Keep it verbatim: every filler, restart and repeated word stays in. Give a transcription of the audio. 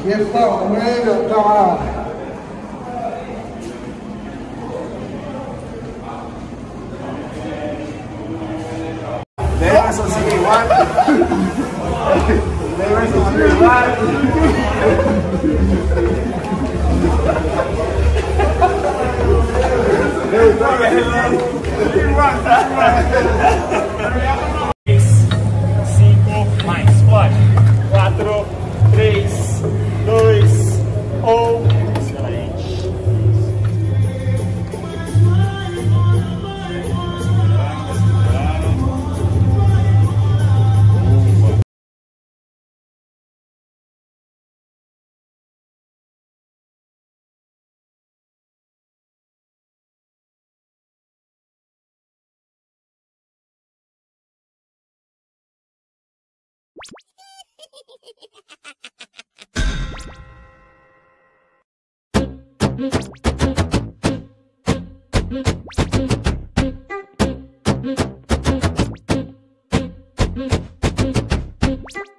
别放我们那个干嘛？ Debe sonar igual. Debe sonar igual. Cinco, mais, pode. Quatro, três, dois, um. Excelente. Thank you.